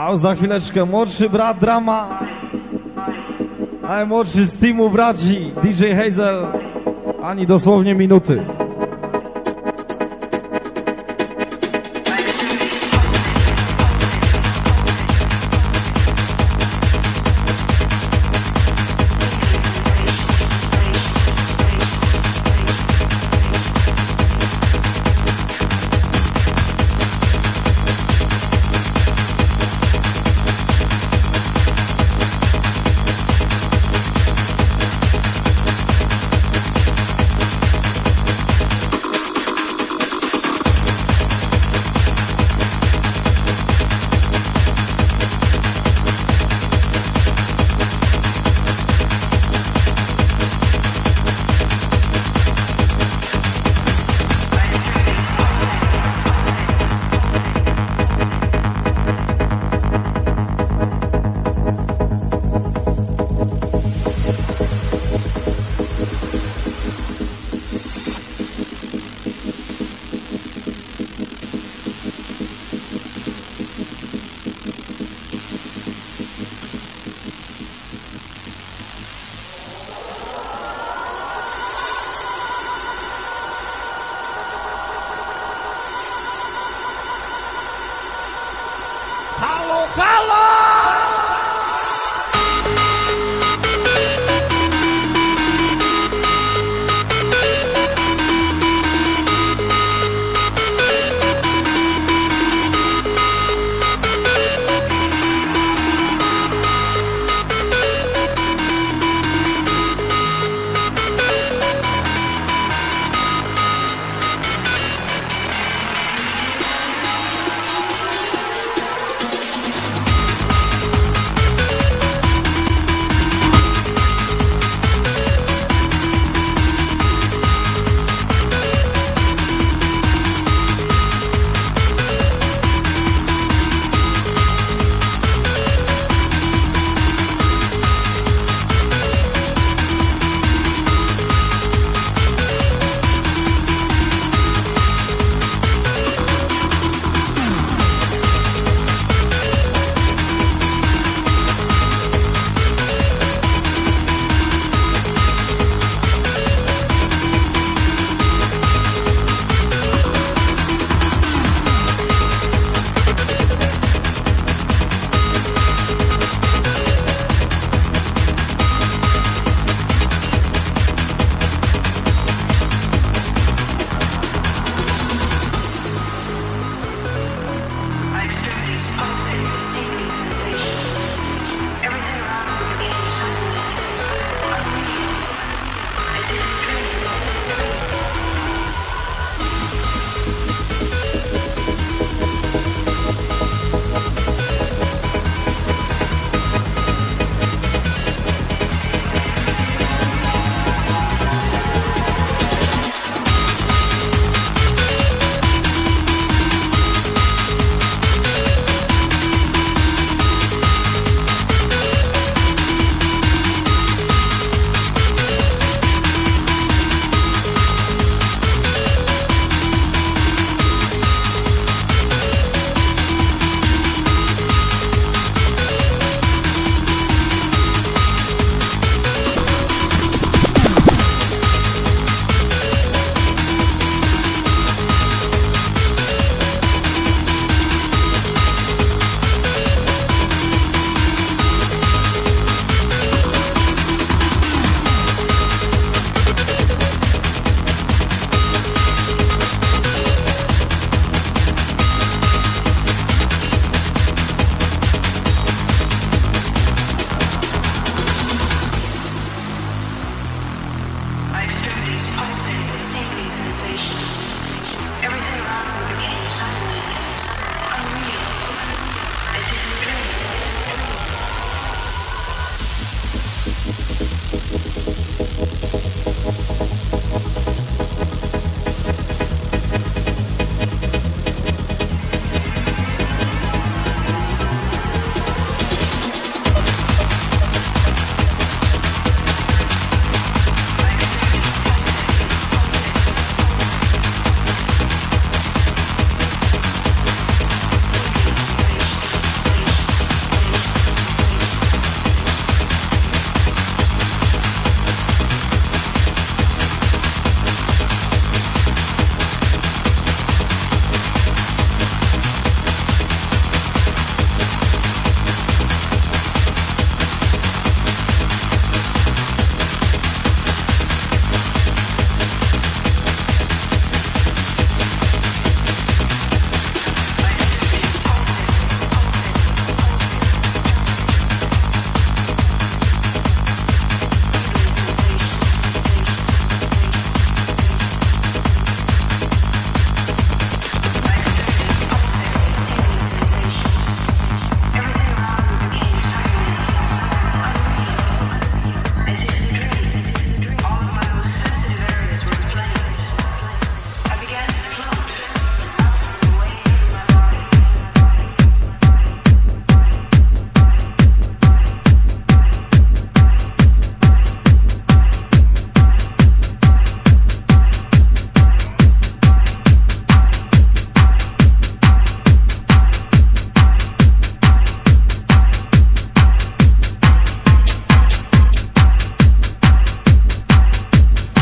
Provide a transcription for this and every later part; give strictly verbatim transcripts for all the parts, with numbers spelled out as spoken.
A za chwileczkę młodszy brat Drama, najmłodszy z teamu braci D J Hazel, ani dosłownie minuty.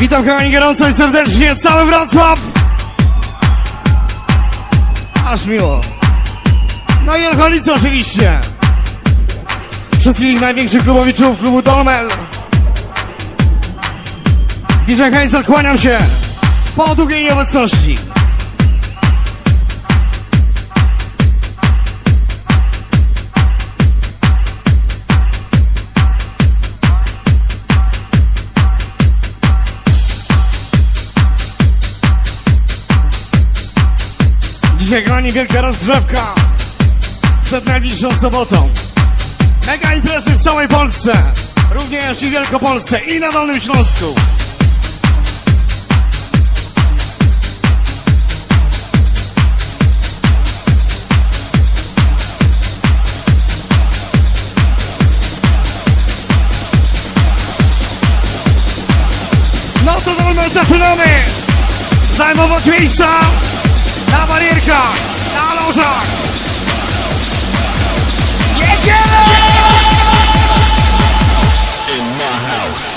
Witam kochani gorąco i serdecznie, cały Wrocław! Aż miło. No i okolicy oczywiście. Wszystkich największych klubowiczów klubu Dolmel. D J Hazel, kłaniam się po długiej nieobecności. Dzisiaj, kochani, wielka rozgrzewka przed najbliższą sobotą. Mega imprezy w całej Polsce, również i w Wielkopolsce i na Dolnym Śląsku. No to Dolmel, zaczynamy! Zajmować miejsca na barierkach, na lożach. Jedziemy! In my house.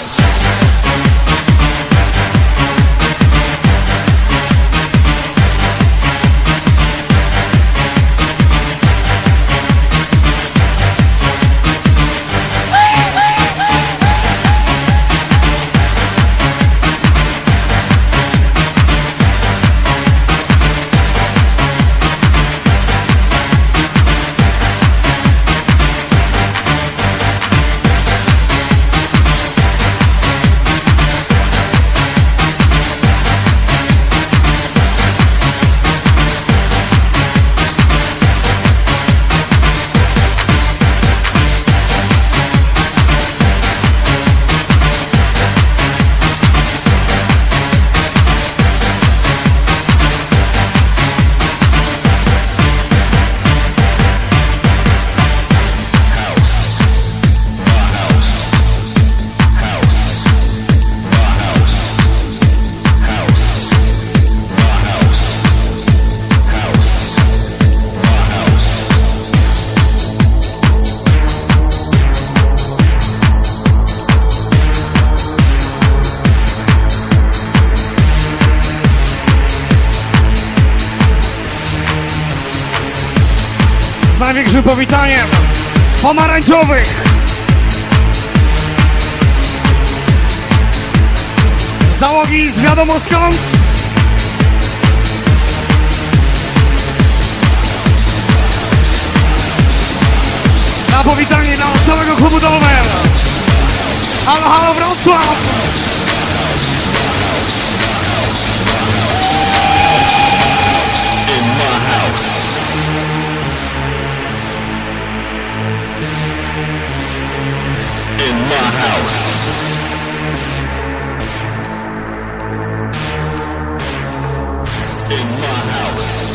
Z największym powitaniem pomarańczowych załogi z wiadomo skąd. Na powitanie dla całego klubu Dolmel. Halo, halo Wrocław! In my house. In my house. In my house.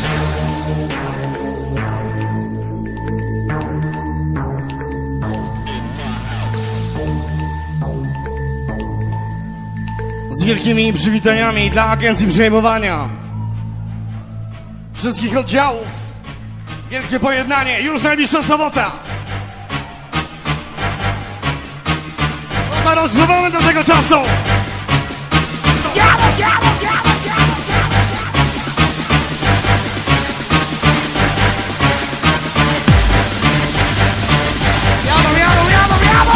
Z wielkimi przywitaniami dla agencji przejmowania wszystkich oddziałów. Wielkie pojednanie, już najbliższa sobota. Rozgrzewamy do tego czasu. Jadą, jadą, jadą, jadą, jadą, jadą, jadą, jadą.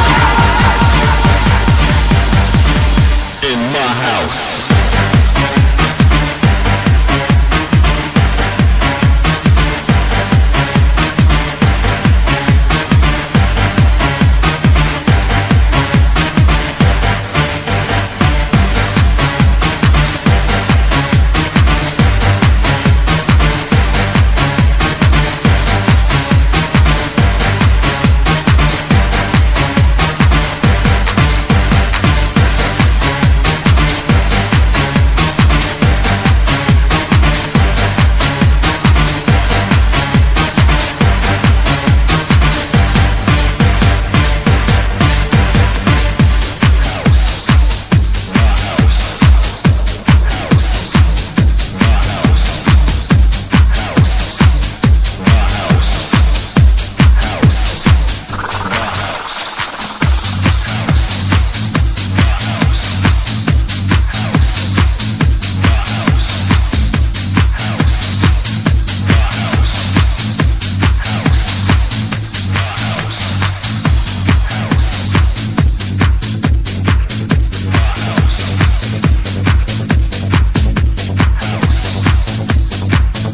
In my house.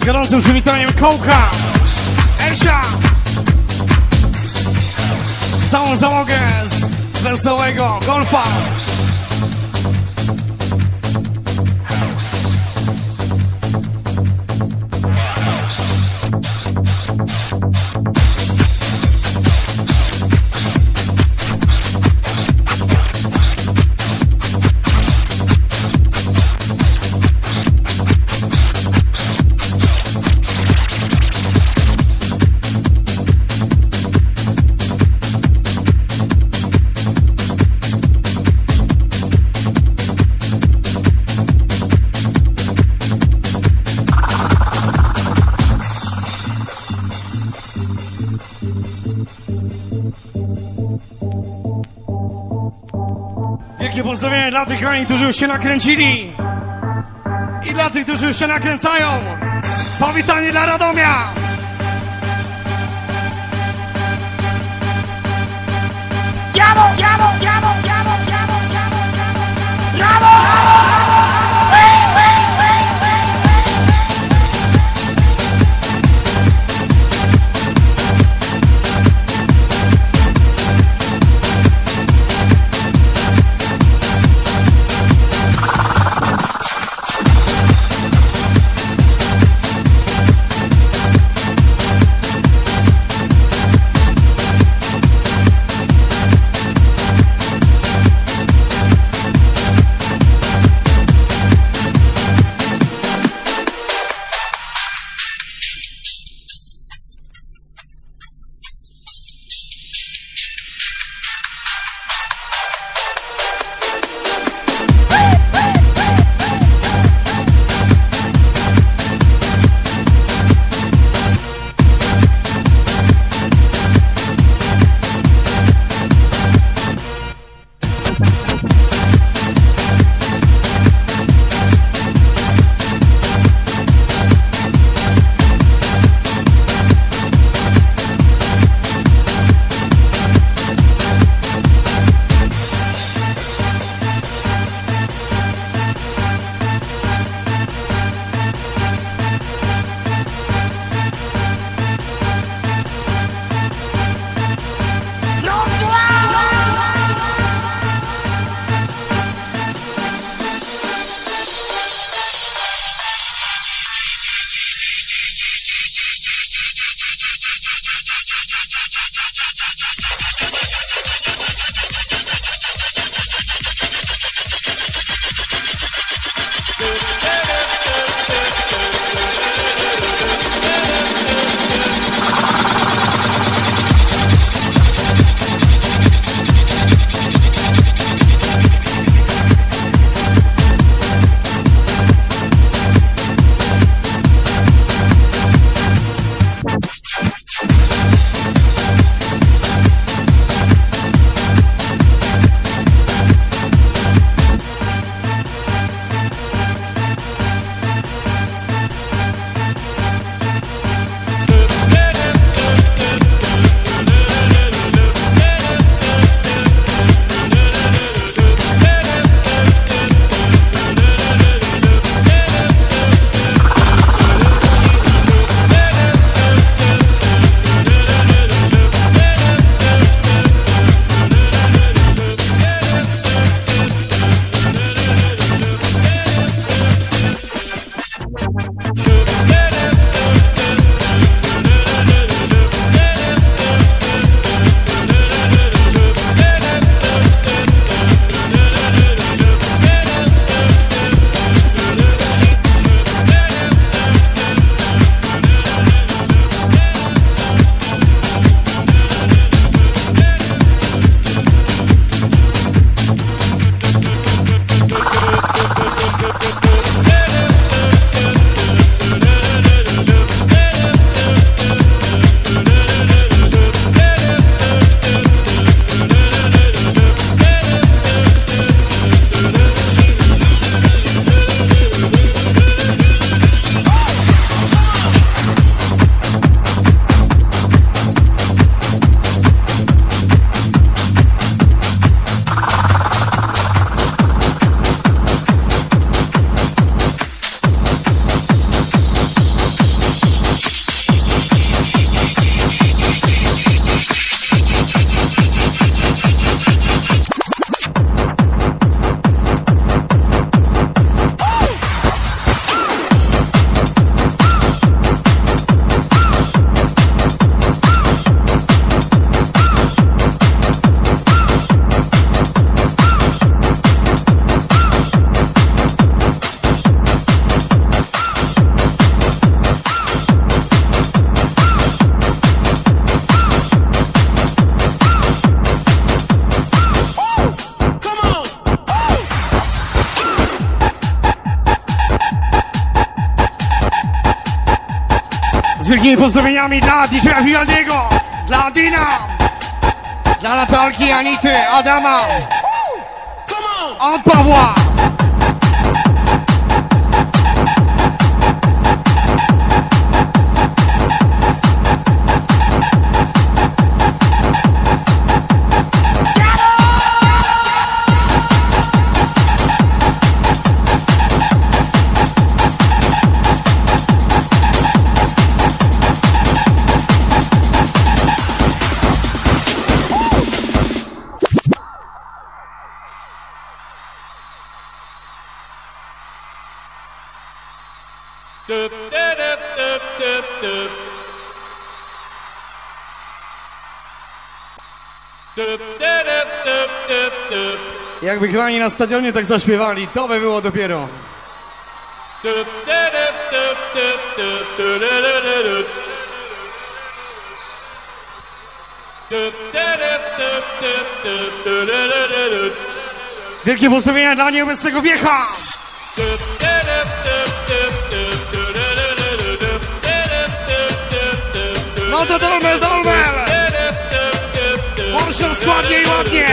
Z gorącym przywitaniem Kołka, Elsia, całą załogę z wesołego golfa. Wielkie pozdrowienia dla tych kochani, którzy już się nakręcili i dla tych, którzy już się nakręcają. Powitanie dla Radomia. Jawo, jawo, jawo, jawo, jawo, jawo, jawo, jawo! Wielkimi pozdrowieniami dla D J Vivaldiego, dla Dina, dla Natalki, Anity, Adama, od Pawła. Jakby grani na stadionie tak zaśpiewali, to by było dopiero. Wielkie pozdrowienia dla nieobecnego wiecha! No to dolmel, dolmel! Poszło składnie i ładnie!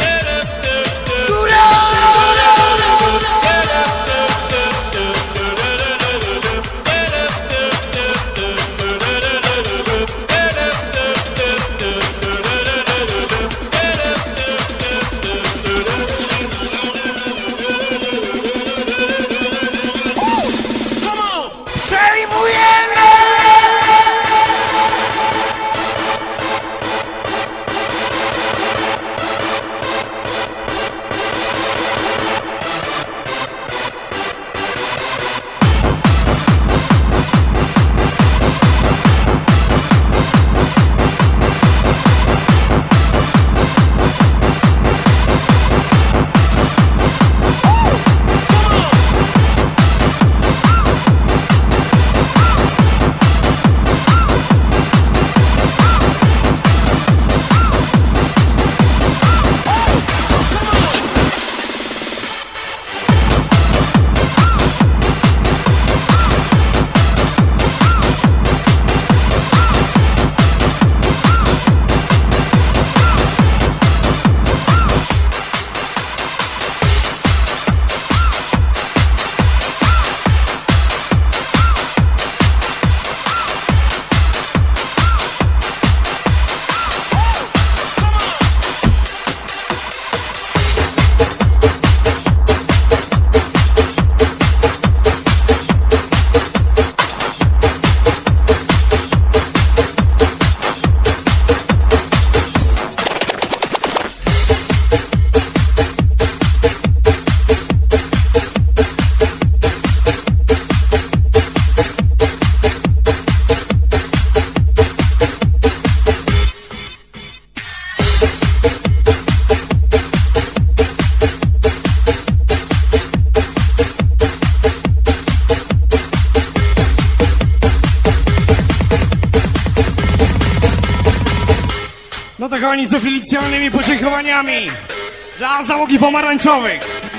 No to kochani, z oficjalnymi podziękowaniami dla załogi pomarańczowych,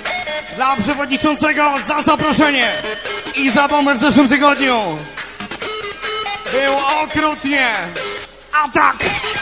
dla przewodniczącego za zaproszenie i za bombę w zeszłym tygodniu. Było okrutnie. A tak!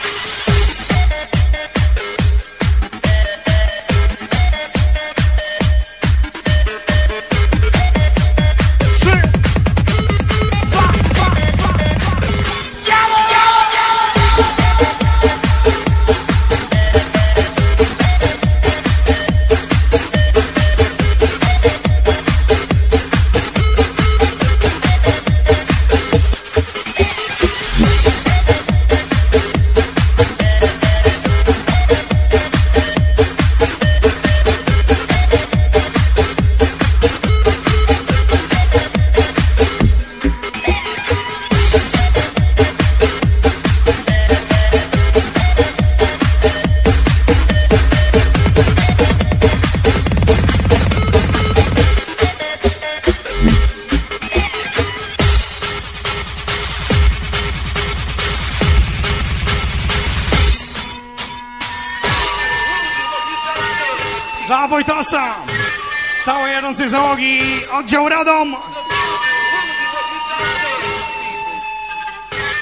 Dla Wojtasa, całej jadącej załogi, oddział Radom.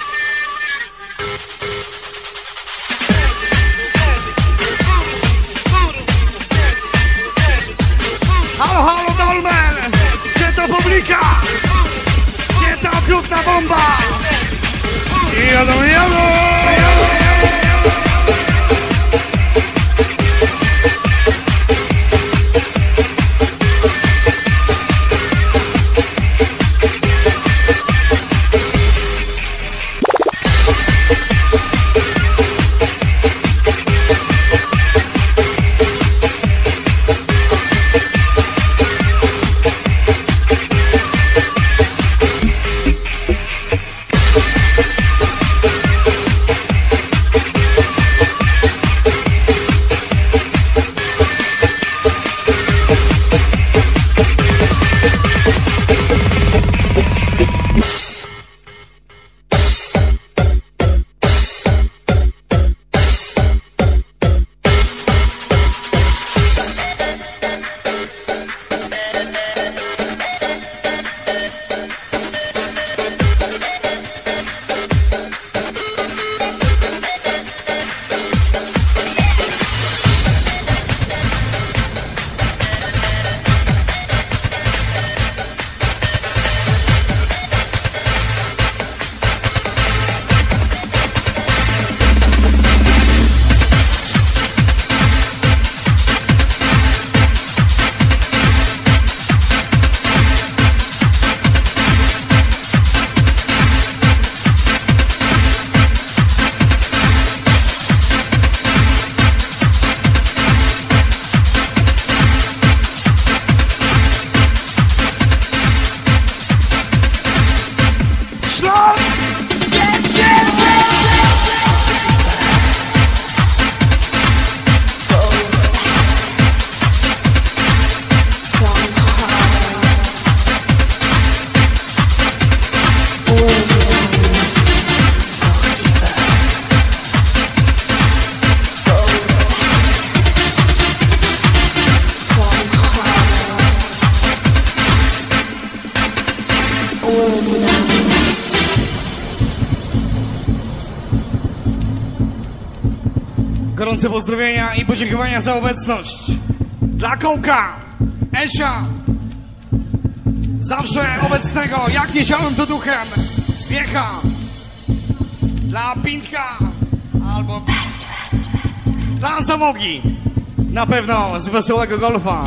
Halo, halo, Dolmen! Gdzie to publika? Gdzie ta okrutna bomba? Jadą, jadą! Gorące pozdrowienia i podziękowania za obecność. Dla Kołka, Esia, zawsze obecnego, jak nie ciałem to duchem, Wiecha. Dla Pintka, albo dla Zamogi, na pewno z Wesołego Golfa.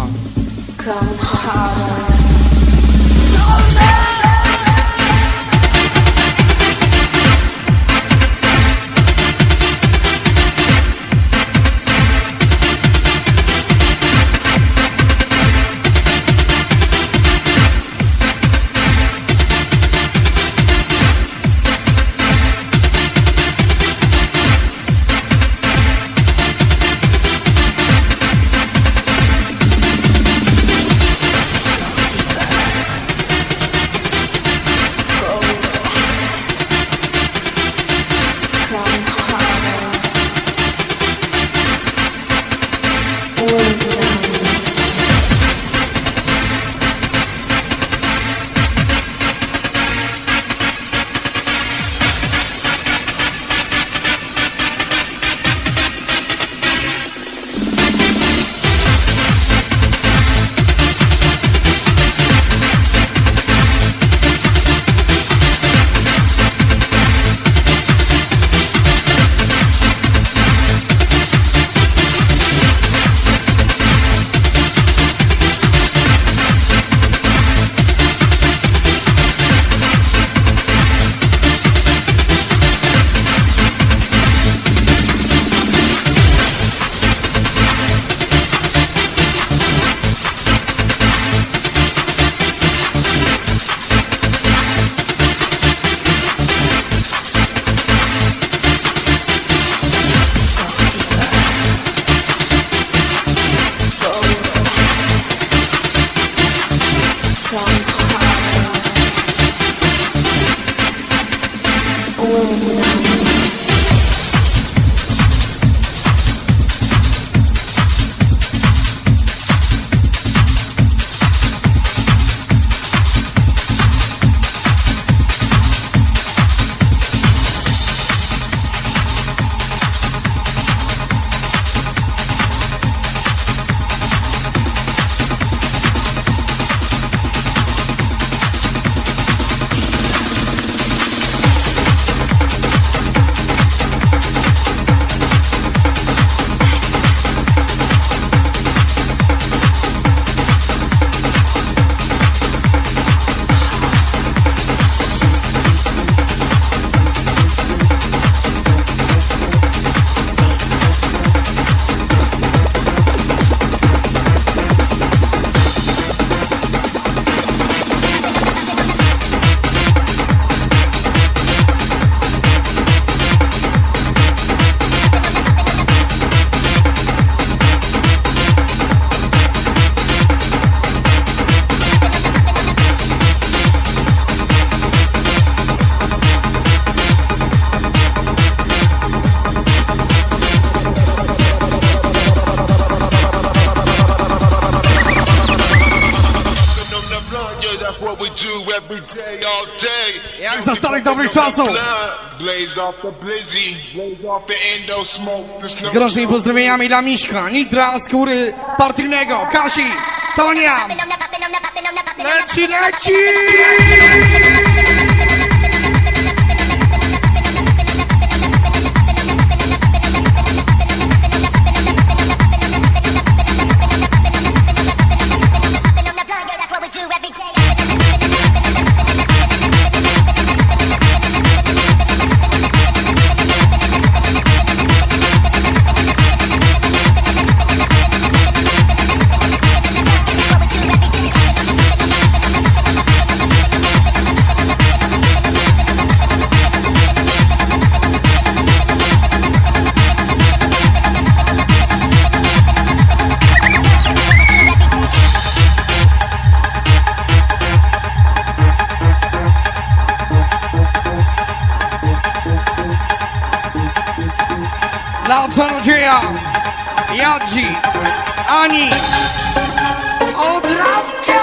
Jak za starych dobrych czasów. Z gorącymi pozdrowieniami dla Miśka, Nitra, Skóry, Partyjnego, Kasi, Tonia. Leci, leci! Dla czarodzieja, Jadzi, Ani, Odrawka!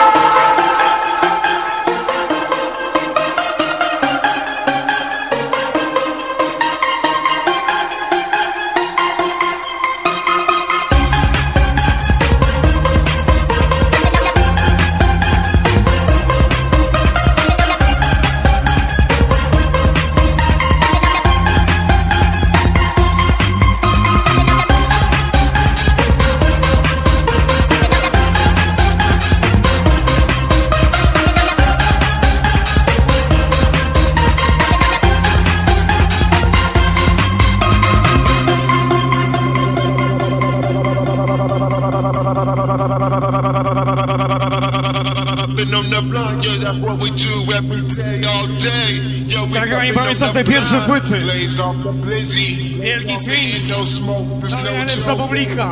Tak, oni pamiętam te pierwsze płyty. Wielki Swings. To najlepsza publika.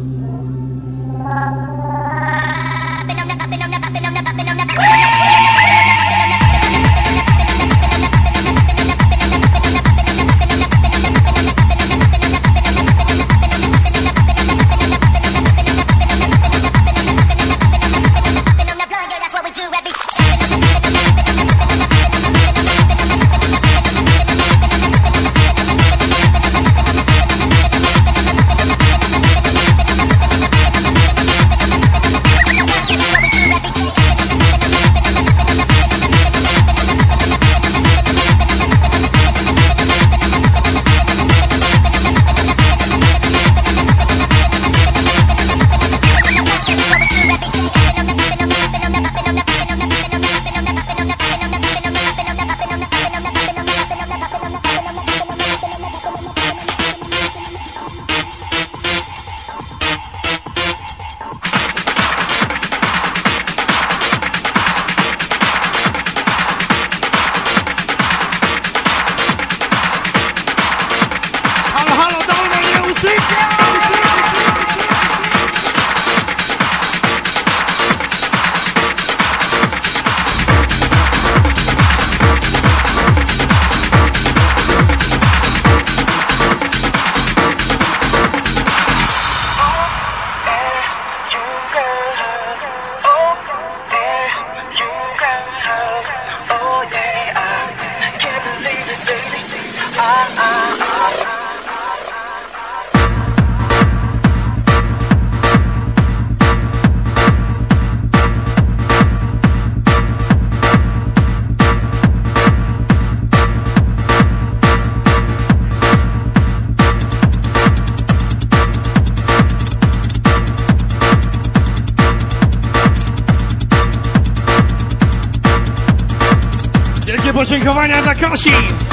Podziękowania dla Kasi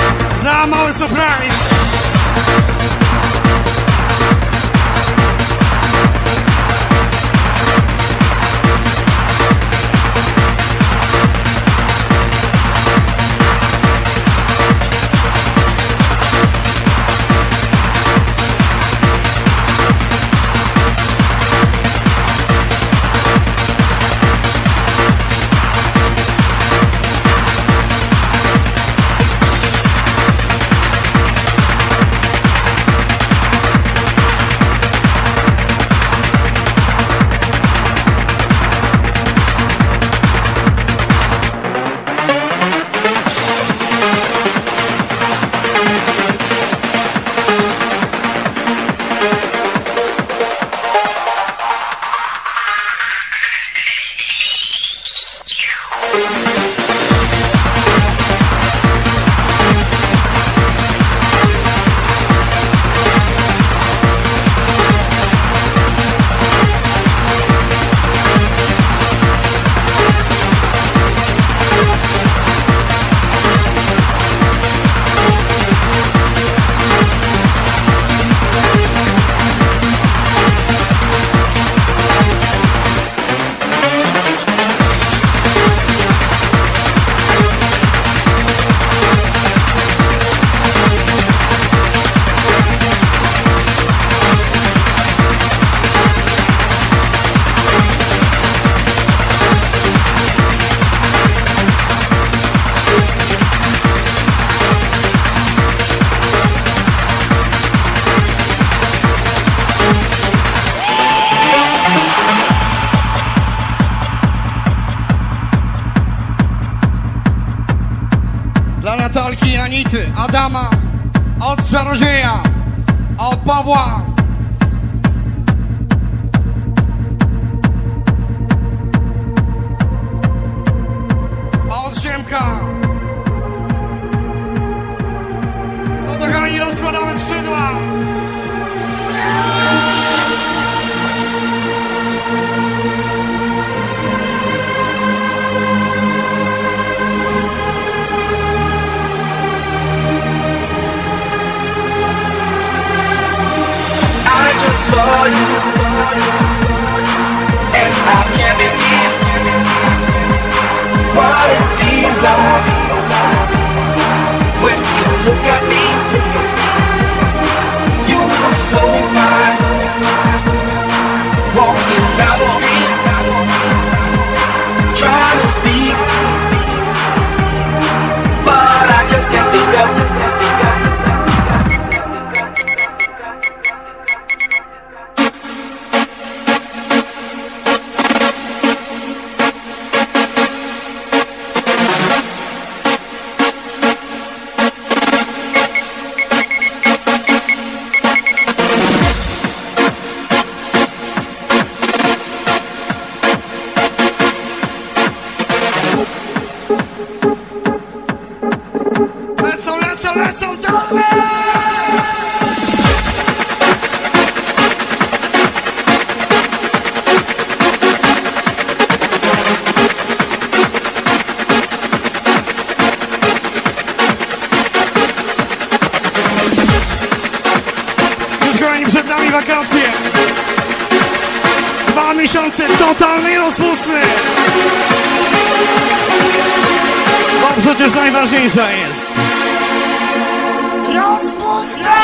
za mały surprise. Anity, Adama, od Czarodzieja, od Pawła. Od Siemka. No to kochani, rozkładamy skrzydła. I just saw you, and I can't believe what it feels like when you look at me. You look so fine, walking down the street, trying to speak, but I just can't think of. Lecą, lecą, lecą dalej! Już kochani, przed nami wakacje. Dwa miesiące totalnej rozpusty. Bo przecież najważniejsza jest Rozpusta!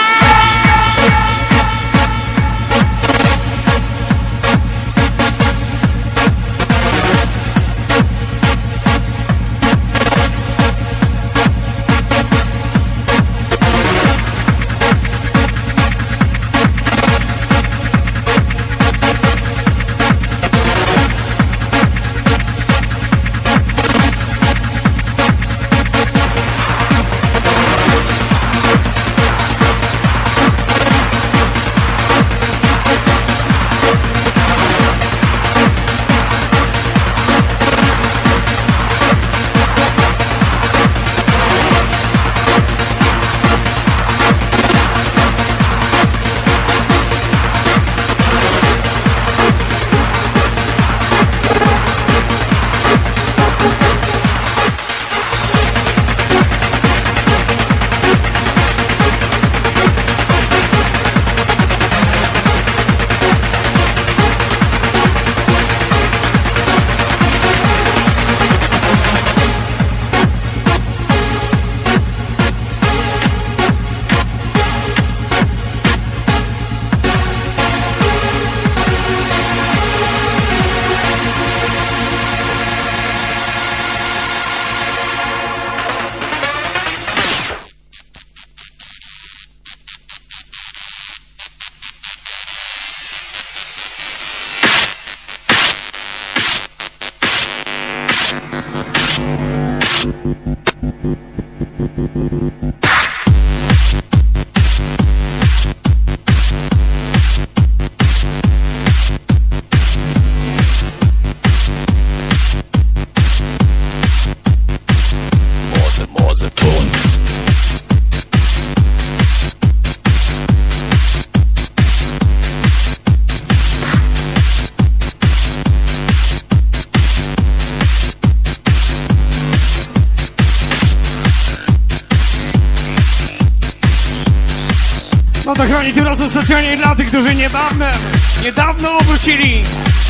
No to chroni tym razem specjalnie dla tych, którzy niedawno, niedawno obrócili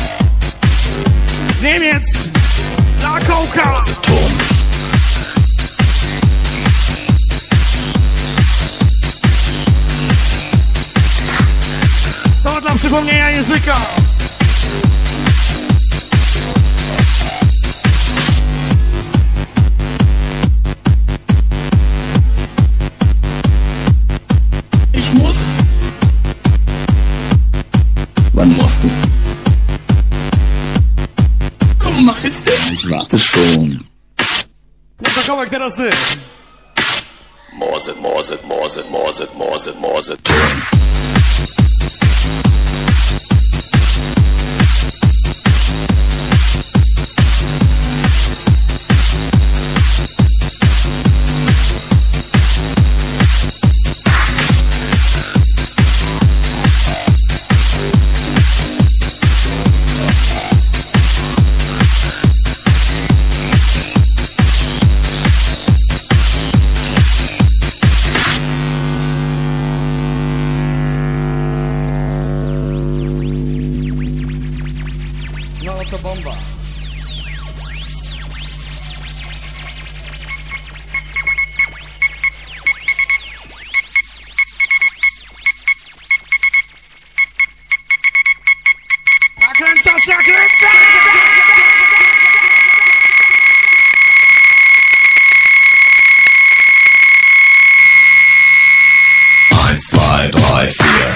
z Niemiec dla Kołka. To dla przypomnienia języka. Ich muss. Wann musst du? Komm, mach jetzt den. Ich warte schon. No to Kołek, teraz ty. Morse, Morse, Morse, Morse, Morse, Morse, Ton. No to bomba. Nakręcasz, nakręcasz! Eins, zwei, drei, vier.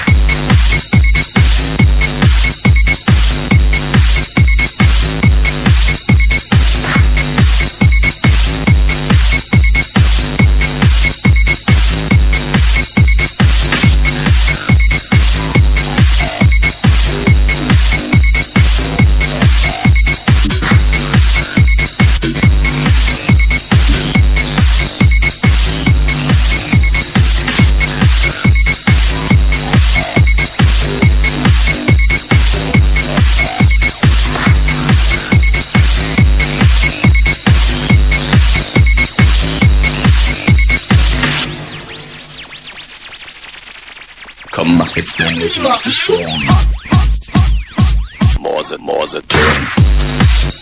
Komm, mach jetzt endlich, mach dich schon. Morse, Morse, Ton.